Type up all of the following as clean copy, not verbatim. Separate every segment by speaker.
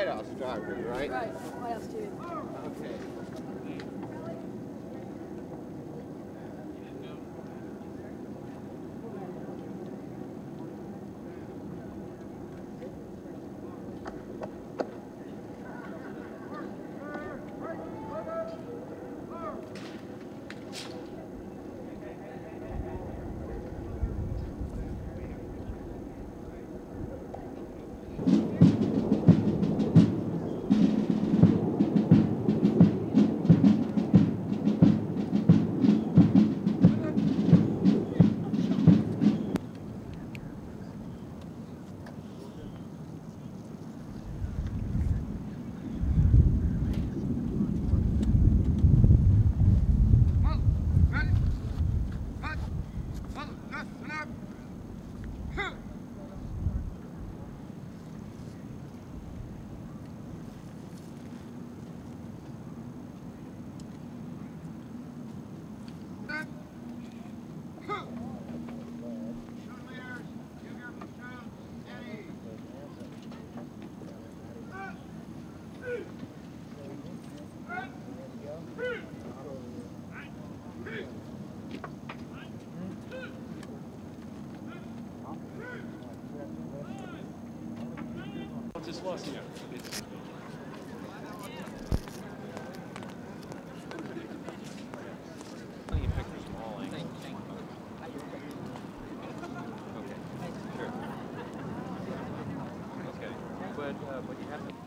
Speaker 1: White House driver, right?
Speaker 2: Right, White House TV.
Speaker 1: Okay.
Speaker 3: Just lost, yeah. It's plenty of pictures from all angles. Okay, sure. Okay, but you have to.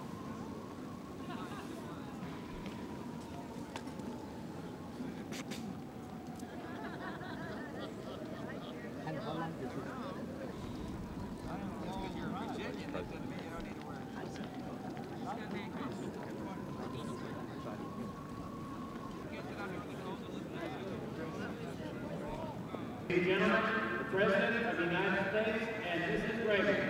Speaker 4: And how long did you?
Speaker 5: Ladies and gentlemen, the President of the United States and Mrs. Reagan.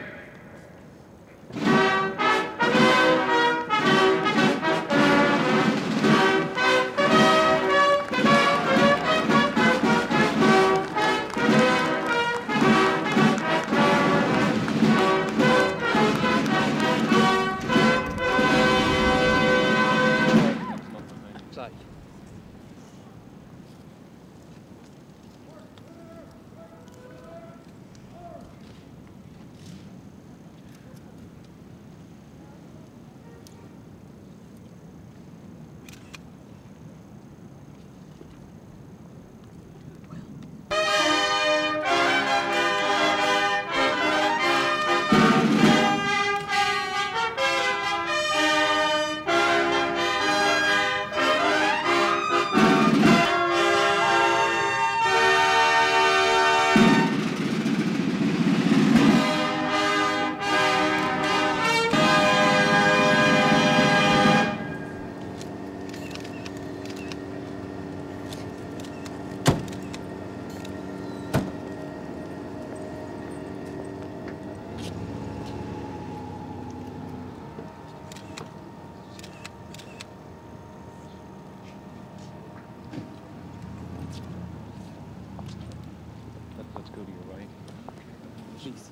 Speaker 3: Let's go to your right.
Speaker 4: Please.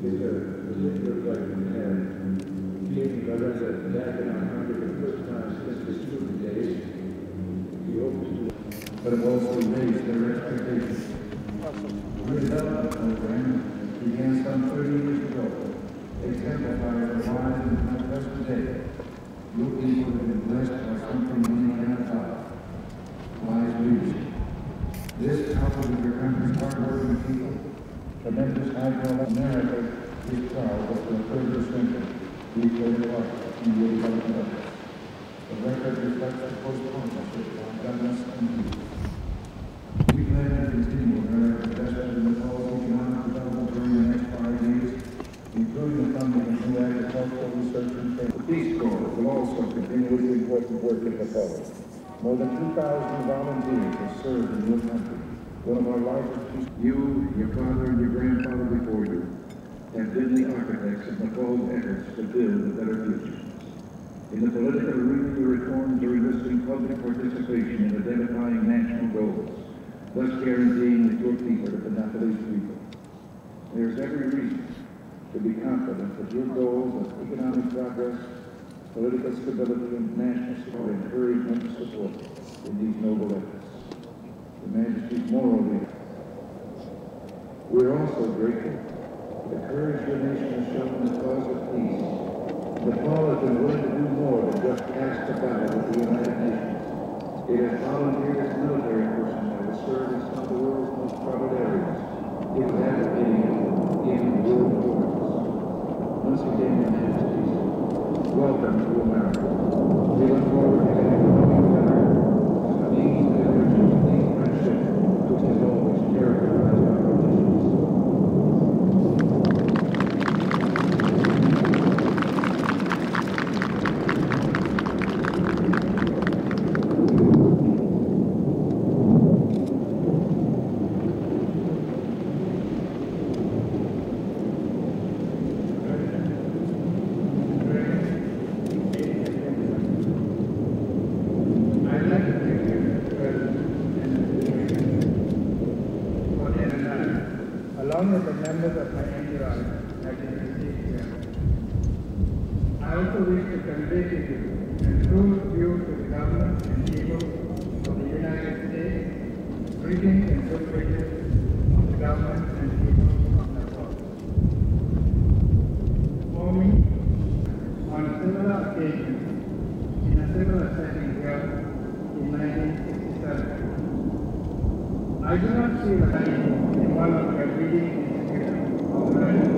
Speaker 1: is a particular pleasure to have meeting Birendra back in our country for the first time since the student days. He hopes to, but it also raised their expectations. The development program began some 30 years ago, exemplifies the lives and progress today. Your people have been blessed by something many cannot buy. Wise leadership. This, coupled with your country's hard-working people, tremendous hydro America is proud that will further strengthen the equator part in your development efforts. The record reflects the close partnership of governments and people. We plan to continue America's investment in Nepal's economic development during the next 5 years, including the funding of new agricultural research and training. The Peace Corps will also continue its important work in Nepal. More than 2,000 volunteers have served in your country. One of our largest peace. You, your father, and your grandfather before you have been the architects of Nepal's efforts to build a better future. In the political arena, your reforms are enlisting public participation in identifying national goals, thus guaranteeing that your people are the Nepalese people. There is every reason to be confident that your goals of economic progress, political stability, and national support encouragement and support in these noble efforts. Your Majesty's moral leader. We are also grateful for the courage your nation has shown in the cause of peace. Nepal has been willing to do more than just cast a battle with the United Nations. It has volunteered its military personnel to serve in some of the world's most troubled areas. It is advocating in world wars. Once again, your Majesties, welcome to America. We look forward to getting to know you better as a means of enriching the deep friendship which has always characterized our relations.
Speaker 2: Along with the members of my entourage, I can receive here. I also wish to convey to you the true view to the government and people of the United States, greetings and good wishes of the government and people of Nepal. For me, on a similar occasion, in a similar setting here in 1967, I do not feel happy in one of your leading institutions of learning.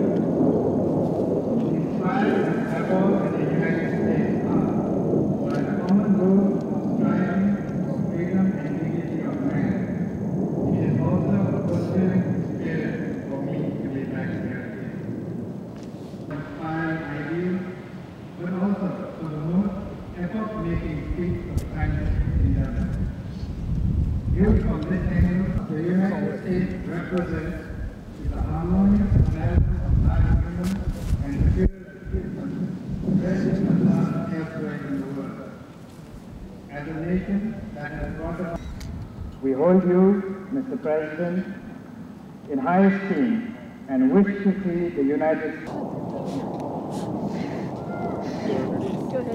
Speaker 2: Inspired as Nepal and the United States are by the common goal of striving for freedom and dignity of man, it is also a fulfilling spirit for me to be back here again. Inspiring ideals, but also for the most effort-making feats of scientific endeavor. Viewed from this angle, the United States represents the harmonious balance of life human and pure achievement present elsewhere in the world. As a nation that has brought about, we hold you, Mr. President, in high esteem and wish to see the United States.
Speaker 6: Go ahead.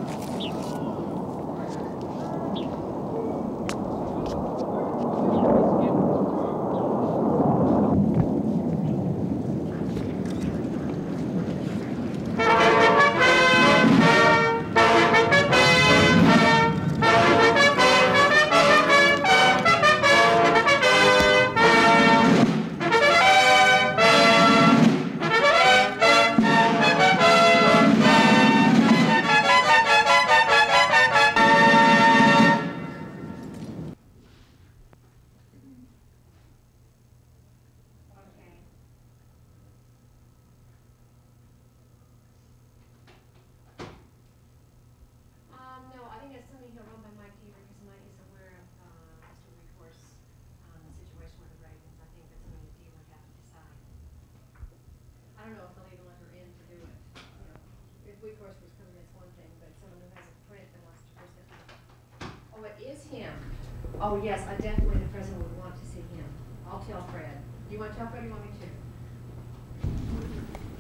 Speaker 7: Oh, yes, I definitely, the president would want to see him. I'll tell Fred. You want to tell Fred or you want me to?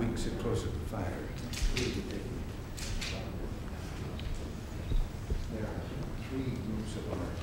Speaker 1: we can sit closer to the fire. There are 3 groups of art.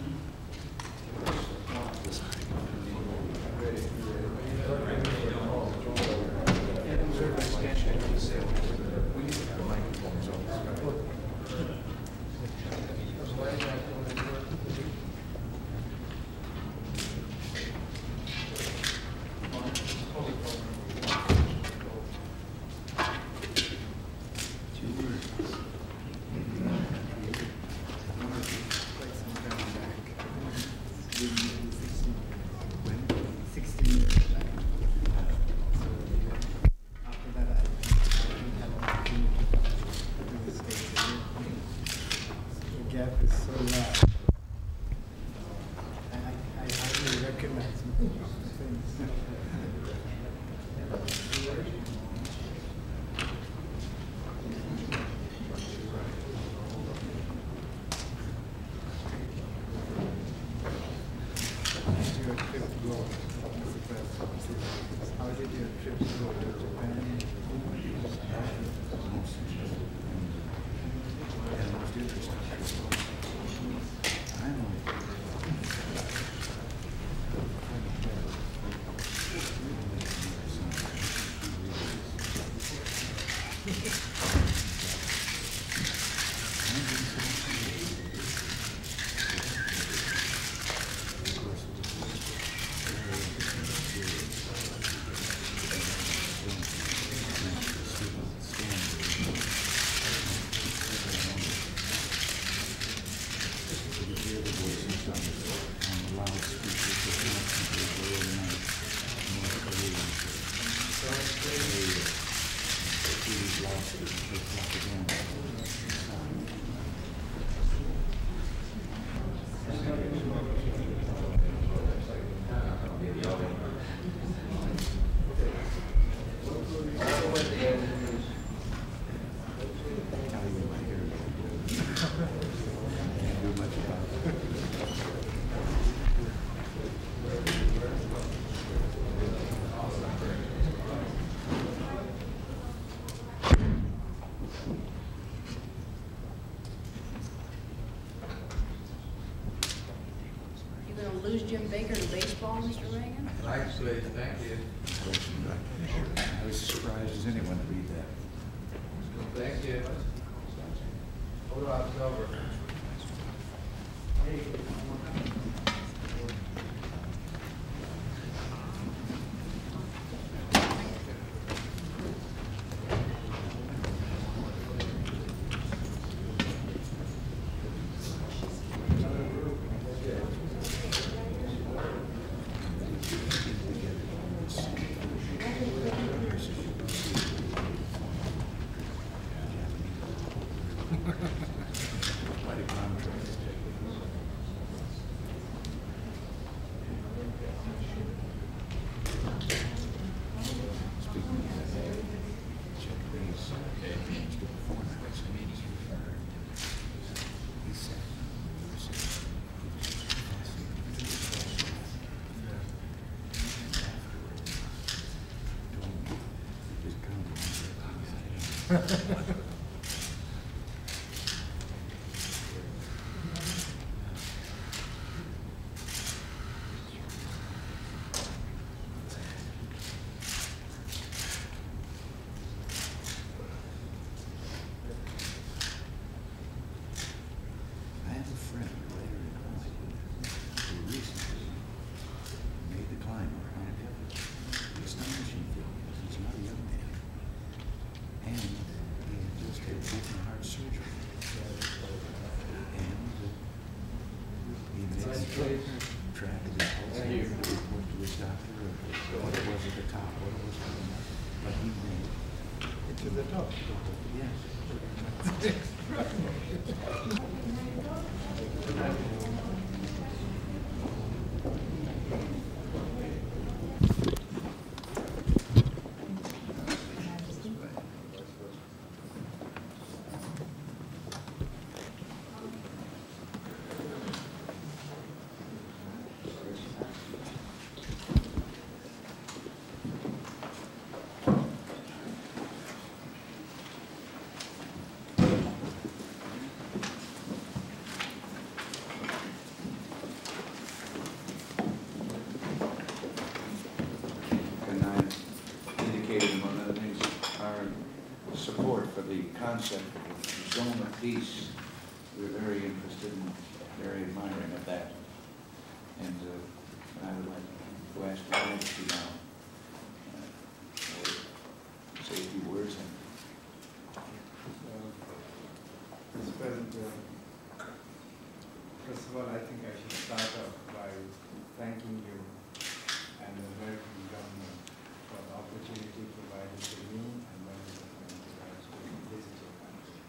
Speaker 7: Lose Jim Baker to baseball, Mr. Reagan?
Speaker 1: Actually, thank you. I was surprised as anyone to read that. Thank you. Hold on, it's over. indicated, among other things, our support for the concept of the zone of peace. We're very interested and very admiring of that. And I would like to ask the Majesty now say a few words.
Speaker 8: Mr. President, first of all, I think I should start off by thanking you and the American government for the opportunity provided to me and members of my entourage to visit your country.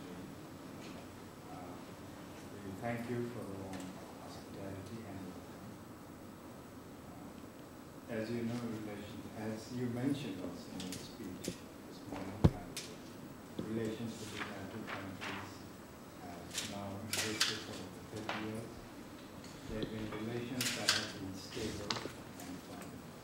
Speaker 8: We thank you for the warm hospitality and as you know, as you mentioned also in your speech this morning, relations between our two countries have now existed for over 30 years. There have been relations that have been stable and firm.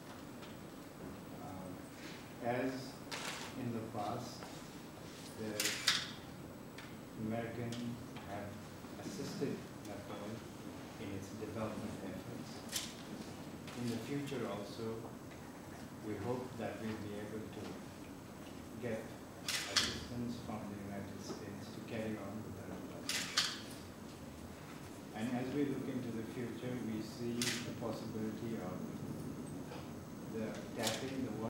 Speaker 8: As in the past, the Americans have assisted Nepal in its development efforts. In the future also, we hope that we'll be able to get assistance from the United States to carry on with the development. And as we look into the future, we see the possibility of tapping the